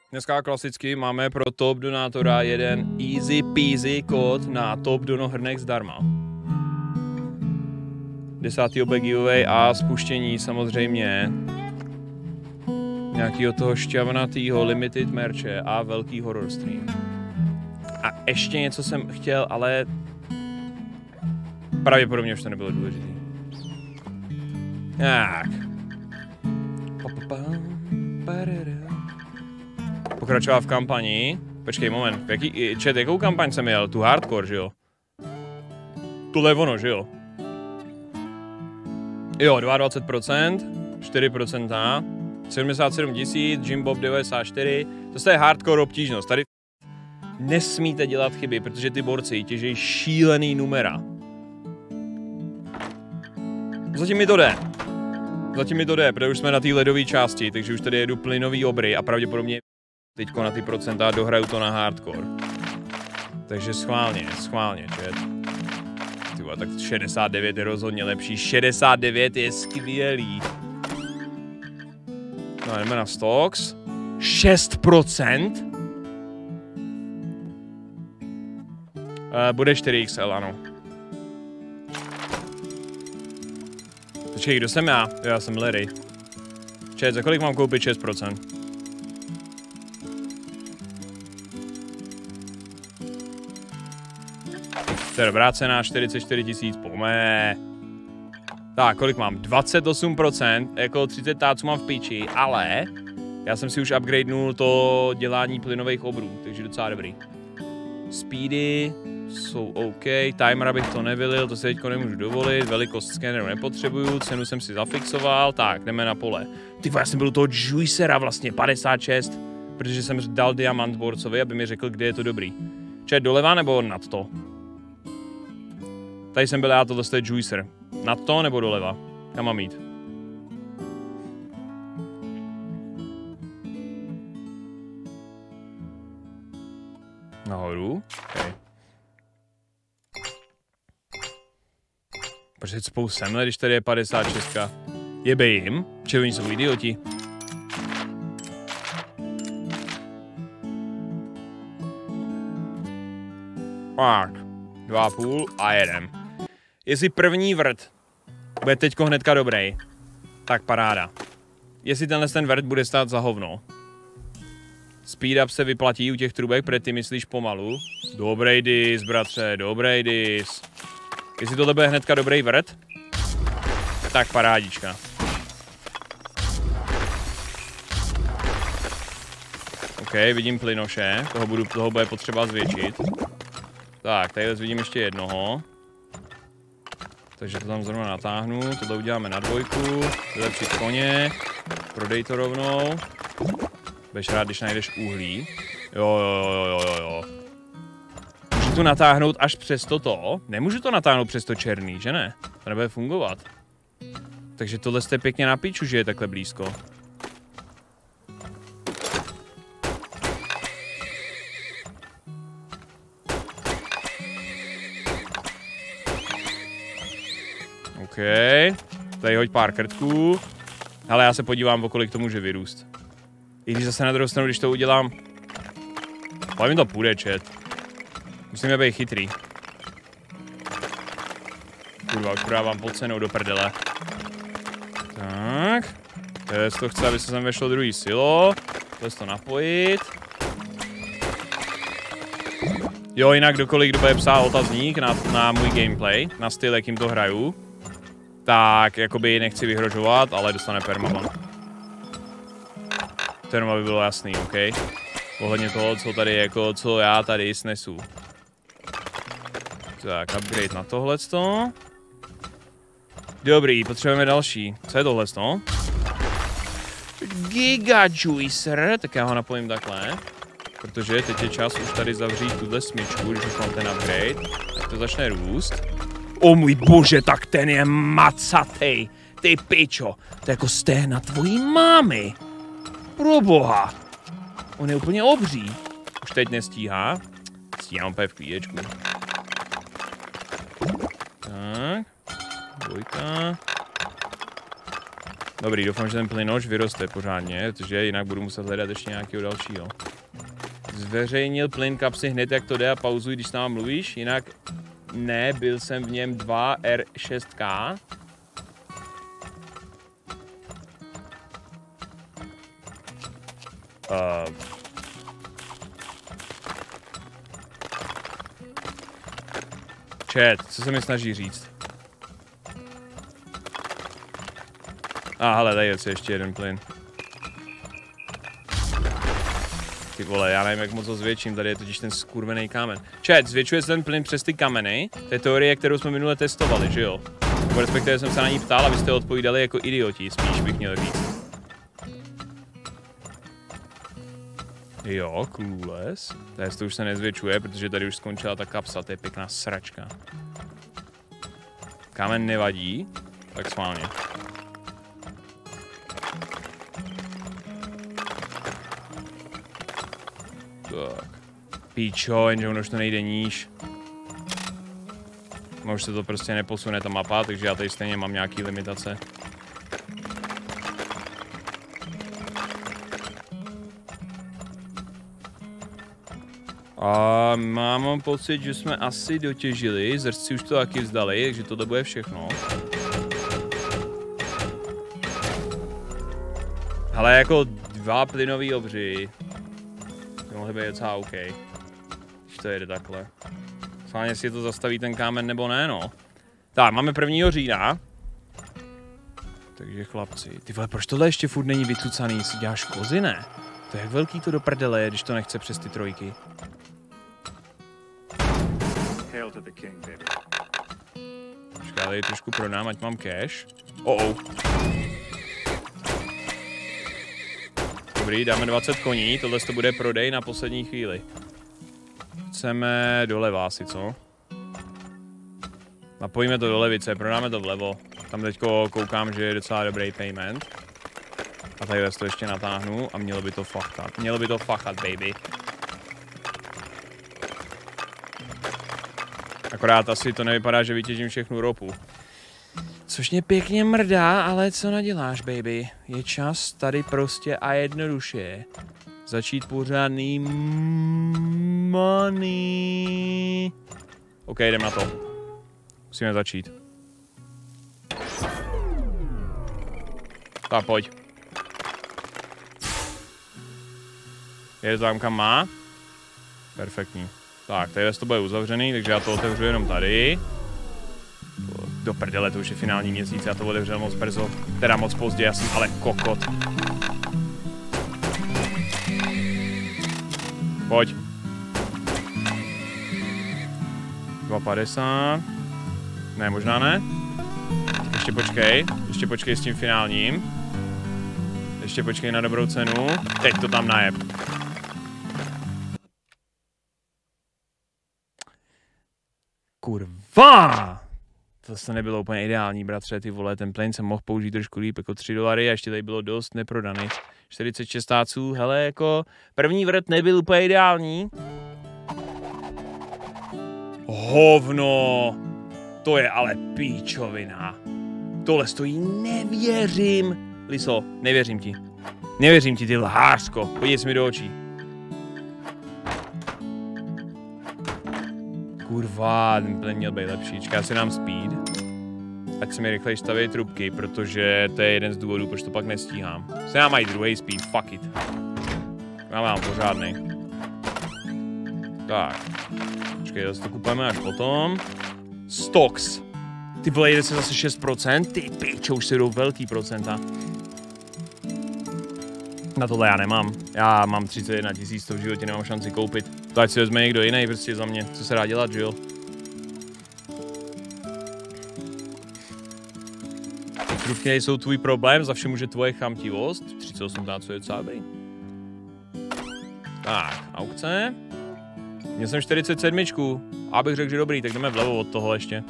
Dneska klasicky máme pro top donátora jeden easy peasy kód na top dono hrnek zdarma. 10. giveaway a spuštění samozřejmě nějakýho toho šťavnatýho limited merče a velký horror stream. A ještě něco jsem chtěl, ale pravděpodobně už to nebylo důležitý. Tak. Pokračoval v kampani. Počkej, moment. Jakou kampaň jsem jel? Tu hardcore, že jo? Tohle je ono, že jo? Jo, 22%, 4%, 77 000, Jim Bob 94, to je hardcore obtížnost. Tady nesmíte dělat chyby, protože ty borci těžejí šílený numera. Zatím mi to jde, protože už jsme na té ledové části, takže už tady jedu plynový obry a pravděpodobně teďko na ty procenta dohraju to na hardcore. Takže schválně, čet. Tyba, tak 69 je rozhodně lepší, 69 je skvělý. No, jdeme na stocks. 6%? Bude 4XL, ano. Počkej, kdo jsem já? Já jsem Larry. Čet, za kolik mám koupit 6%? To je dobrá cena, 44 000, pojďme. Tak, kolik mám? 28%, jako 30 táců mám v piči, ale já jsem si už upgradenul to dělání plynových obrů, takže docela dobrý. Speedy jsou OK, timer bych to nevylil, to si teďko nemůžu dovolit, velikost skeneru nepotřebuju, cenu jsem si zafixoval, tak, jdeme na pole. Ty já jsem byl u toho juicera vlastně, 56, protože jsem dal diamant borcovi, aby mi řekl, kde je to dobrý. Čet doleva nebo nad to? Tady jsem byl já, tohle je juicer. Nad to nebo doleva? Kam mám jít? Nahoru? Okay. Proč teď spolu semhle, když tady je 56? Jebe jim? Či oni jsou idioti? Tak, 2,5 a jedem. Jestli první vrt bude teďko hnedka dobrý, tak paráda. Jestli ten vrt bude stát za hovno. Speed up se vyplatí u těch trubek, protože ty myslíš pomalu. Dobrý dis, bratře, dobrý dis. Jestli tohle bude hnedka dobrý vrt, tak parádička. OK, vidím plynoše, toho bude potřeba zvětšit. Tak, tady vidím ještě jednoho. Takže to tam zrovna natáhnu, tohle uděláme na dvojku, vylepšit koně, prodej to rovnou. Budeš rád, když najdeš uhlí. Jo. Můžu to natáhnout až přes toto? Nemůžu to natáhnout přes to černý, že ne? To nebude fungovat. Takže tohle jste pěkně na piču, že je takhle blízko. OK, tady hoď pár krtků. Ale já se podívám, o kolik to může vyrůst. I když zase na druhou stranu, když to udělám... Ale mi to půjde, čet. Musíme být chytrý. Kurva, už prodávám pod cenou do prdele. Tak. To chce, aby se sem vešlo druhý silo. To napojit. Jo, jinak kdo bude psát otazník na můj gameplay, na styl, jakým to hraju, tak jakoby nechci vyhrožovat, ale dostane permaban. To jenom aby bylo jasný, OK? Ohledně toho, co tady jako, co já tady snesu. Tak, upgrade na tohleto. Dobrý, potřebujeme další. Co je tohleto? Giga Juicer, tak já ho napojím takhle. Protože teď je čas už tady zavřít tuhle smyčku, když už mám ten upgrade. Tak to začne růst. O můj bože, tak ten je macatej. Ty pičo, to je jako stehna tvojí mámy. Proboha. On je úplně obří. Už teď nestíhá. Stíhám úplně v klíčku. Tak. Dvojka. Dobrý, doufám, že ten plynoš vyroste pořádně, protože jinak budu muset hledat ještě nějakého dalšího. Zveřejnil plyn kapsy hned, jak to jde a pauzuj, když s náma mluvíš, jinak ne, byl jsem v něm 2R6K. Chat, co se mi snaží říct? Hele, tady je ještě jeden plyn. Ty vole, já nevím, jak moc ho zvětším, tady je totiž ten skurvený kámen. Chat, zvětšuje se ten plyn přes ty kameny? To je teorie, kterou jsme minule testovali, že jo? Nebo respektive jsem se na ní ptal a vy jste odpovídali jako idioti, spíš bych měl říct. Jo, clueless. To už se nezvětšuje, protože tady už skončila ta kapsa, to je pěkná sračka. Kámen nevadí, tak schválně. Tak. Píčo, jenže ono už to nejde níž. No už se to prostě neposune ta mapa, takže já tady stejně mám nějaký limitace. A mám pocit, že jsme asi dotěžili, zrci už to taky vzdali, takže tohle bude všechno. Ale jako 2 plynový obři. To mohly být docela OK. Když to jede takhle. Schválně si to zastaví ten kámen nebo ne, no. Tak, máme 1. října. Takže chlapci. Ty vole, proč tohle ještě furt není vycucaný? Si děláš kozy, ne? To je jak velký to do prdele je, když to nechce přes ty trojky. Počkej, tady trošku prodám, ať mám cash. Dobrý, dáme 20 koní, tohle to bude prodej na poslední chvíli. Chceme doleva asi, co? Napojíme to do levice, prodáme to vlevo. Tam teďko koukám, že je docela dobrý payment. A tadyhle to ještě natáhnu a mělo by to fachat. Mělo by to fachat, baby. Akorát asi to nevypadá, že vytěžím všechnu ropu. Což mě pěkně mrdá, ale co naděláš, baby? Je čas tady prostě a jednoduše začít pořádný money. OK, jdem na to. Musíme začít. Tak, pojď. Jede to tam, kam má? Perfektní. Tak, tady to bude uzavřený, takže já to otevřu jenom tady. Do prdele, to už je finální měsíc, já to otevřel moc brzo. Teda moc pozdě, já jsem ale kokot. Pojď. 2,50. Ne, možná ne. Ještě počkej s tím finálním. Ještě počkej na dobrou cenu. Teď to tam najeb. Kurva! To nebylo úplně ideální, bratře, ty vole, ten plane jsem mohl použít trošku líp, jako $3 a ještě tady bylo dost neprodaných. 46 táců, hele, jako první vrt nebyl úplně ideální. Hovno! To je ale píčovina. Tohle stojí, nevěřím. Liso, nevěřím ti. Nevěřím ti, ty lhářsko, podívej mi do očí. Kurva, ten plyn měl být lepší. Já si dám speed. Ať se mi rychleji staví trubky, protože to je jeden z důvodů, proč to pak nestíhám. Se nám mají druhý speed, fuck it. Já mám pořádnej. Tak. Počkej, zase to kupujeme až potom. Stocks. Ty vole, jde se zase 6%. Ty pičo, už se jdou velký procenta. Na tohle já nemám. Já mám 31 000, to v životě nemám šanci koupit. To ať si vezme někdo jiný prostě za mě. Co se dá dělat, že jo? Trubky nejsou tvůj problém, za vše může tvoje chamtivost. 38 táců je docela dobrý. Tak, aukce. Měl jsem 47. Abych řekl, že dobrý, tak jdeme vlevo od toho ještě.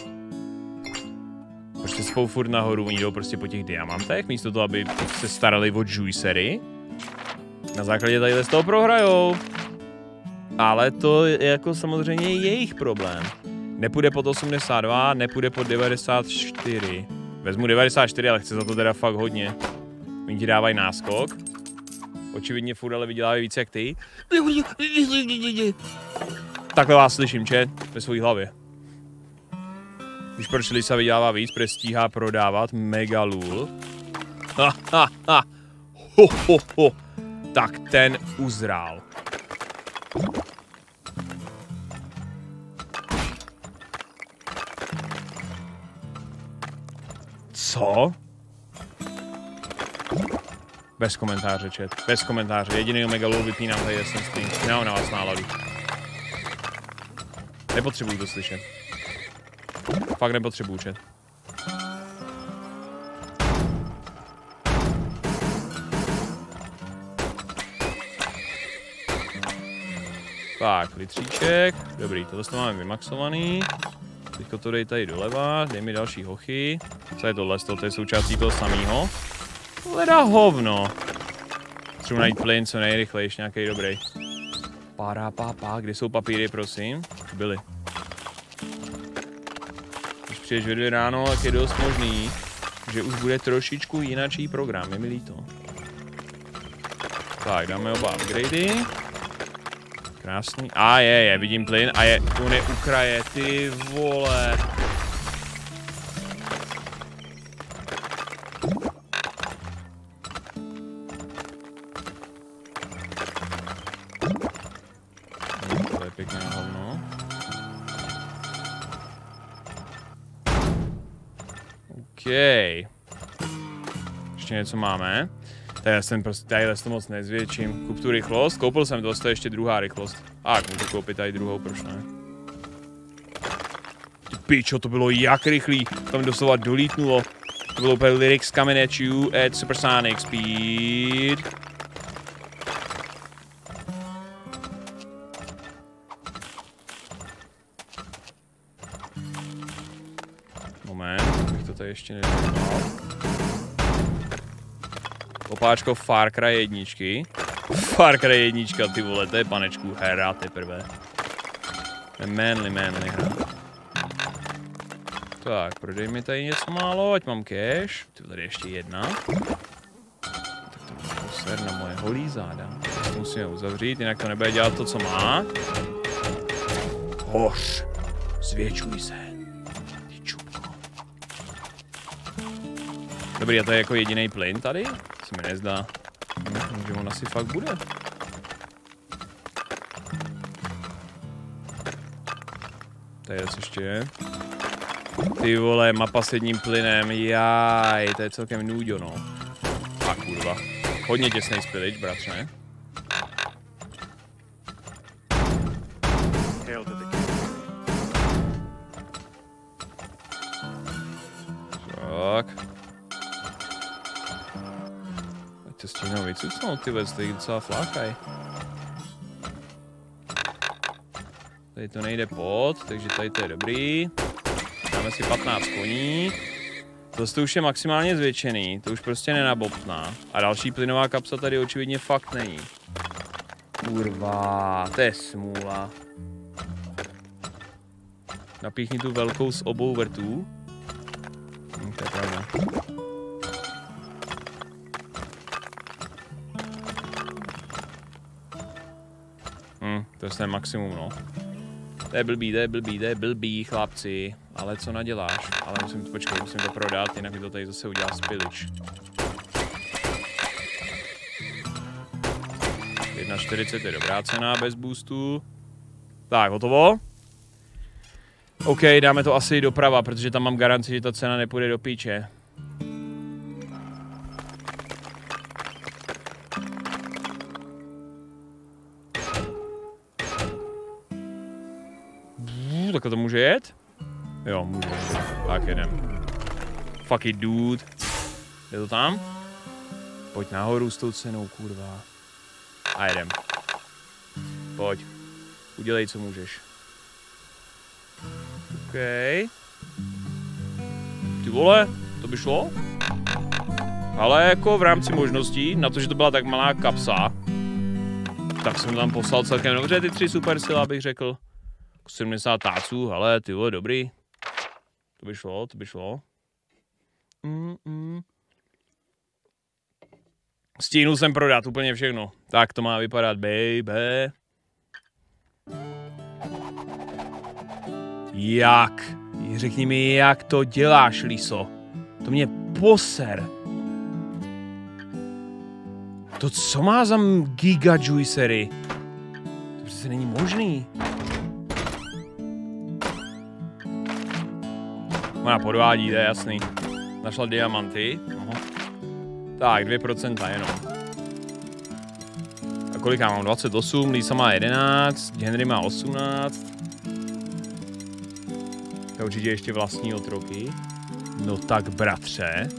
Prostě spou furt nahoru, oni jdou prostě po těch diamantech, místo toho, aby se starali o juicery. Na základě tady z toho prohrajou. Ale to je jako samozřejmě jejich problém. Nepůjde pod 82, nepůjde pod 94. Vezmu 94, ale chci za to teda fakt hodně. Oni ti dávají náskok. Očividně furt ale vydělávají víc jak ty. Takhle vás slyším, chat, ve své hlavě. Když proč Lisa vydělává víc, protože stíhá prodávat mega lul. Tak ten uzrál. Co? Bez komentáře, chat. Bez komentáře. Jediný megalul vypínám tady jasný stream. Nemám na vás náladu. Nepotřebuju to slyšet. Fakt nepotřebuju, chat. Tak, litříček. Dobrý, tohle to máme vymaxovaný. Teďko to dej tady doleva, dej mi další hochy. Co je tohle? To je součástí toho samého. Leda hovno. Třeba najít plyn co nejrychlejší, nějaký dobrý. Kde jsou papíry, prosím? Byly. Když přijdeš ve 2 ráno, tak je dost možný, že už bude trošičku jinačí program, je mi líto. Tak, dáme oba upgradey. Krásný. A je, vidím plyn a on je ukraje, ty vole. To je pěkné hovno. OK. Ještě něco máme. Tadyhle to moc nezvětším. Kup tu rychlost. Koupil jsem to, je ještě druhá rychlost. Můžu koupit tady druhou, proč ne? Ty pičo, to bylo jak rychlý. Tam doslova dolítnulo. To bylo úplně lyrics coming at you at supersonic speed. Moment, bych to tady ještě nedělal. Opáčko Far Cry 1. Far Cry 1, ty vole, to je panečku hra teprve. To je manly hra. Tak, prodej mi tady něco málo, ať mám cash. Ty tady ještě jedna. Tak to můžu poser na moje holí záda. To musíme uzavřít, jinak to nebude dělat to, co má. Hoř, zvětšuj se. Ty čupko. Dobrý, a to je jako jediný plyn tady? Se mi nezdá. Že on asi fakt bude. Tady ještě je. Ty vole, mapa s jedním plynem, jaj, to je celkem nudo, no. A kurva. Hodně těsnej spilič, bratře. Tak. Ať to stihnou vycucnout, ty vec, tady docela flákaj. Tady to nejde pod, takže tady to je dobrý. Dáme si 15 koní. To už je maximálně zvětšený, to už prostě nenabobtná. A další plynová kapsa tady očividně fakt není. Kurva, to je smůla. Napíchni tu velkou z obou vrtů. To je pravda. To je maximum, no. To je blbý, chlapci. Ale co naděláš? Ale musím to prodat, jinak mi to tady zase udělá spilič. 1,40 je dobrá cena, bez boostu. Tak, hotovo. OK, dáme to asi doprava, protože tam mám garanci, že ta cena nepůjde do píče. Takhle to může jet? Jo, může. Tak jedem. Fuck it, dude. Je to tam? Pojď nahoru s tou cenou, kurva. A jedem. Pojď. Udělej, co můžeš. OK. Ty vole, to by šlo? Ale jako v rámci možností, na to, že to byla tak malá kapsa, tak jsem tam poslal celkem dobře ty 3 super sila, bych řekl. 70 táců, ale ty vole, dobrý. To by šlo. Stihnul jsem prodat úplně všechno. Tak to má vypadat, baby. Jak? Řekni mi, jak to děláš, Liso. To mě poser. To co má za giga juicery? To přece není možný. Ona podvádí, to je jasný. Našla diamanty. Aha. Tak, 2% jenom. A kolik já mám? 28, Lisa má 11, Henry má 18. To určitě ještě vlastní otroky. No tak, bratře.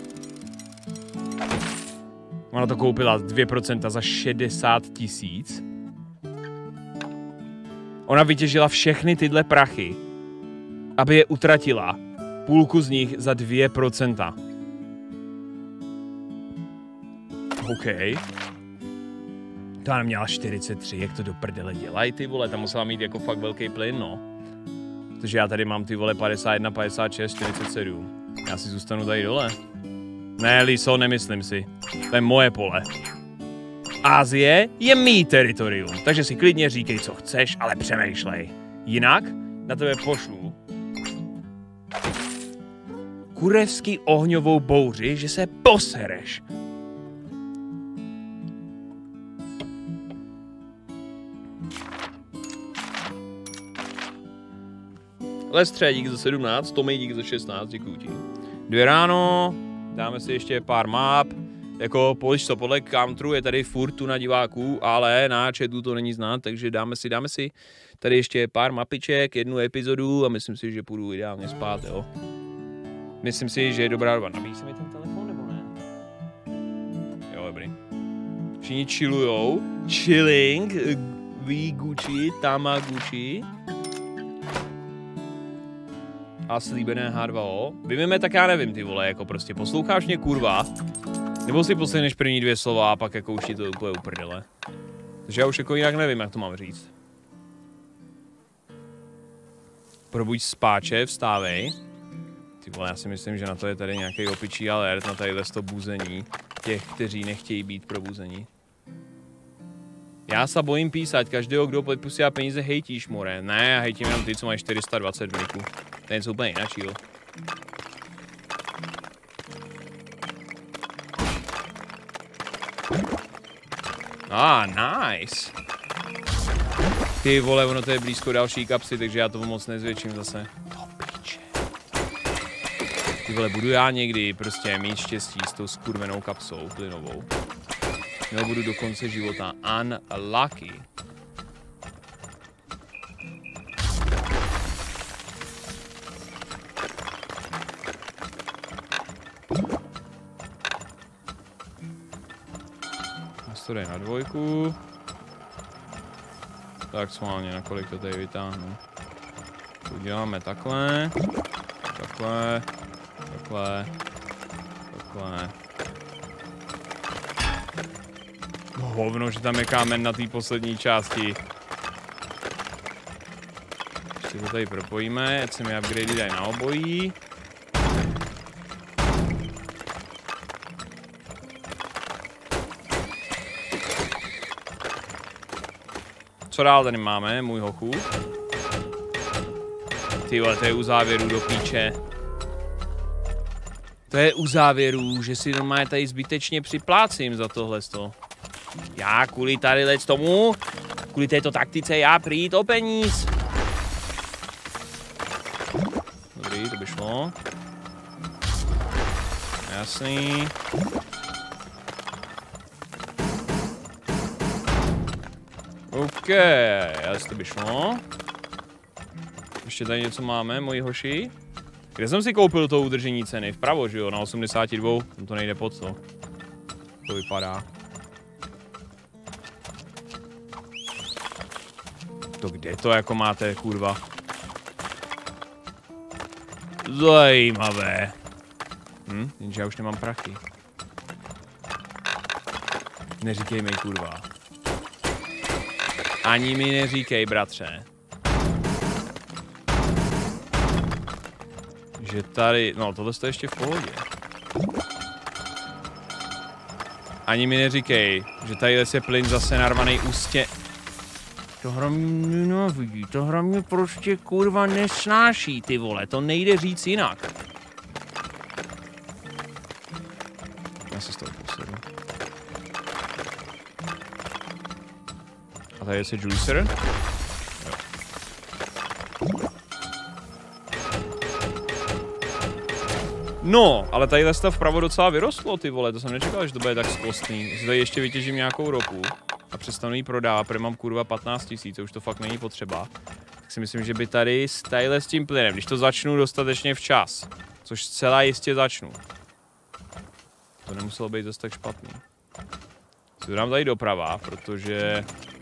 Ona to koupila 2% za 60 000. Ona vytěžila všechny tyhle prachy, aby je utratila. Půlku z nich za 2%. OK. To měla 43, jak to do prdele dělají, ty vole, tam musela mít jako fakt velký plyn, no. Protože já tady mám ty vole 51, 56, 47. Já si zůstanu tady dole. Ne, Liso, nemyslím si. To je moje pole. Asie je mý teritorium, takže si klidně říkej, co chceš, ale přemýšlej. Jinak na tebe pošlu kurevský ohňovou bouři, že se posereš. Lestře, díky za 17, Tomej, díky za 16, děkuju ti. 2 ráno, dáme si ještě pár map. Jako podle counteru je tady furt tu na diváků, ale na chatu to není znát, takže dáme si tady ještě pár mapiček, 1 epizodu a myslím si, že půjdu ideálně spát, jo. Myslím si, že je dobrá doba. Nabíjí se mi ten telefon, nebo ne? Jo, dobrý. Všichni chillujou. Chilling, Gucci, Tamaguchi. A slíbené H2O. Vymíme, tak já nevím, ty vole, jako prostě posloucháš mě, kurva. Nebo si poslechneš první 2 slova a pak jako už ti to úplně uprdele. Takže já už jako jinak nevím, jak to mám říct. Probuď spáče, vstávej. Ty vole, já si myslím, že na to je tady nějaký opičí alert, na tadyhle to buzení těch, kteří nechtějí být probuzení. Já se bojím písať, každého, kdo podpustí peníze, hejtíš, more. Ne, já hejtím jenom ty, co mají 420 v niku. To je něco úplně jináčího. Nice. Ty vole, ono to je blízko další kapsy, takže já to moc nezvětším zase. Ty vole, budu já někdy prostě mít štěstí s tou skurvenou kapsou plynovou. Nebo budu do konce života unlucky. To jde na 2. Tak schválně, na kolik to tady vytáhnu. To uděláme takhle. Takhle. Takhle. Takhle. Hovno, že tam je kámen na té poslední části. Ještě to tady propojíme, ať se mi upgradey dají na obojí. Co dál tady máme, můj hochu? Ty vole, to je u závěru do píče. To je u závěru, že si normálně tady zbytečně připlácím za tohleto. Já kvůli tadyhle tomu, kvůli této taktice, já přijít o peníz. Dobrý, to by šlo. Jasný. OK, jasně, to by šlo. Ještě tady něco máme, moji hoši. Kde jsem si koupil to udržení ceny? Vpravo, že jo? Na 82, tam to nejde pod to. To vypadá. To kde to jako máte, kurva? Zajímavé. Jenže já už nemám prachy. Neříkej mi, kurva. Ani mi neříkej, bratře. Že tady, no tohle je ještě v pohodě. Ani mi neříkej, že tady je plyn zase narvaný ústě. To hra mě nenávidí, to hra mě prostě kurva nesnáší, ty vole, to nejde říct jinak. Já se z toho posedu. A tady je se juicer? No, ale tadyhle stav vpravo docela vyrostlo, ty vole, to jsem nečekal, že to bude tak skvostný. Jestli tady ještě vytěžím nějakou ropu a přestanu jí prodávat, protože mám kurva 15 000, už to fakt není potřeba. Tak si myslím, že by tady s tím plynem, když to začnu dostatečně včas, což zcela jistě začnu. To nemuselo být zase tak špatný. Si to dám tady doprava, protože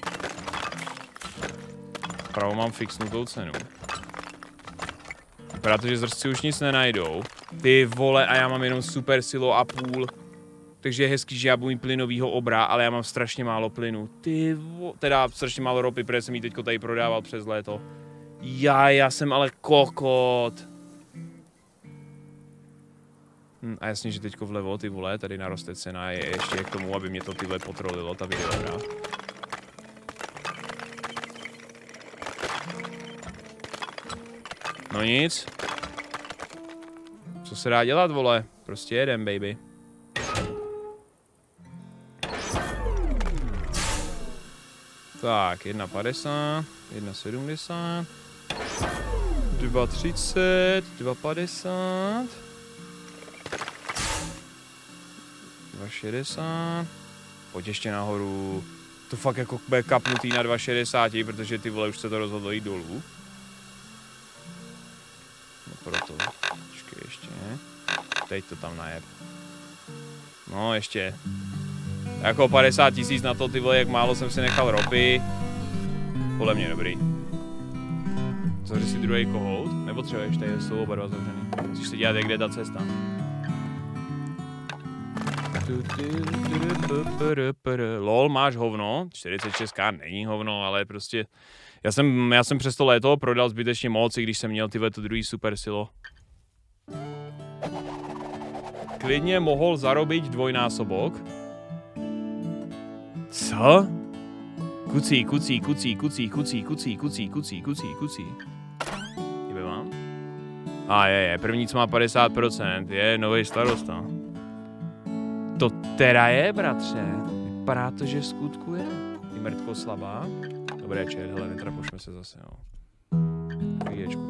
vpravo mám fixnutou cenu. Protože zrstci už nic nenajdou. Ty vole, a já mám jenom super silo a půl. Takže je hezký, že já budu mít plynovýho obra, ale já mám strašně málo plynu. Teda strašně málo ropy, protože jsem ji teďko tady prodával přes léto. Já jsem ale kokot. A jasně, že teďko vlevo, ty vole, tady naroste cena je ještě k tomu, aby mě to tyhle potrolilo, ta videohra. No nic. Co se dá dělat, vole? Prostě jedem, baby. Tak, 1,50, 1,70, 2,30, 2,50, 2,60. Pojď ještě nahoru. To fakt jako bude kapnutý na 2,60, protože ty vole už se to rozhodlo jít dolů. No proto. Počkej ještě. Teď to tam najeb. No ještě. Jako 50 000 na to, ty vole, jak málo jsem si nechal ropy. Podle mě dobrý. Zavři si druhý kohout. Nepotřebuješ, tady jsou oba dva zavřený. Musíš si dělat, jak jde ta cesta. Lol, máš hovno. 46k není hovno, ale prostě... Já jsem přes to léto prodal zbytečně moc, i když jsem měl tyhle to druhý super silo. Klidně mohl zarobit dvojnásobok. Co? Kucí. Jebe mám? Je, první, co má 50%, je nový starosta. To teda je, bratře. Vypadá to, že v skutku je. Je mrtko slabá. Dobré, čet, hele, netrapošme se zase, jo. Chvíječku.